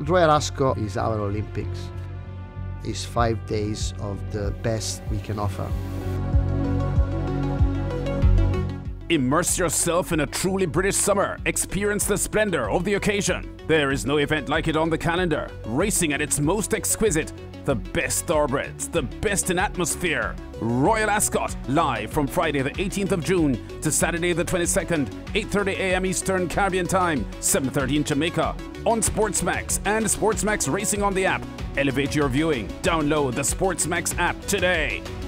Royal Ascot is our Olympics. It's 5 days of the best we can offer. Immerse yourself in a truly British summer. Experience the splendor of the occasion. There is no event like it on the calendar. Racing at its most exquisite. The best thoroughbreds, the best in atmosphere. Royal Ascot, live from Friday the 18th of June to Saturday the 22nd, 8:30 AM Eastern Caribbean Time, 7:30 in Jamaica. On SportsMax and SportsMax Racing on the app. Elevate your viewing. Download the SportsMax app today.